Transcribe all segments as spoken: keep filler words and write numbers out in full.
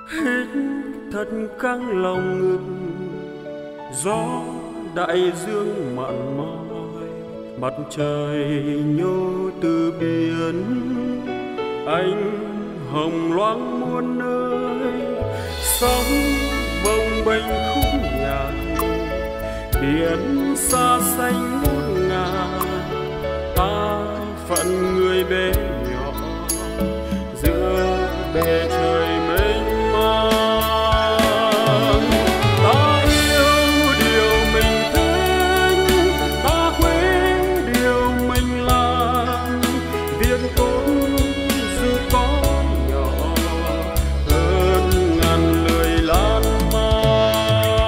hít thật căng lòng ngực, gió đại dương mặn mỏi, mặt trời nhô từ biển, anh hồng loáng muôn nơi, sóng bồng bềnh khúc nhạc, biển xa xanh ngút ngàn, ta phận người bé nhỏ giữa bề trời mênh mang. Ta yêu điều mình thích, ta quý điều mình làm, việc tốt dù có nhỏ hơn ngàn lời lan man.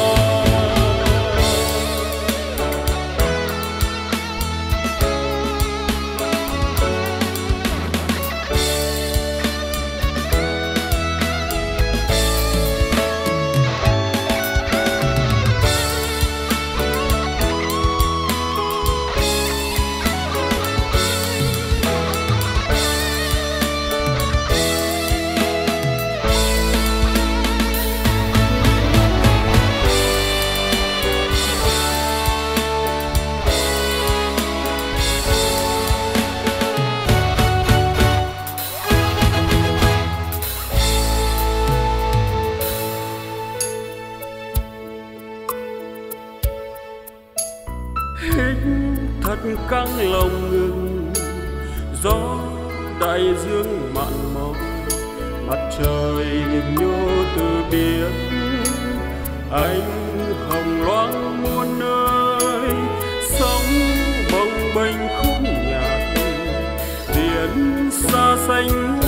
Hít thật căng lòng ngực, gió đại dương mặn mỏi, mặt trời nhô từ biển, anh hồng loáng muôn nơi, sóng bồng bềnh khúc nhạc, biển xa xanh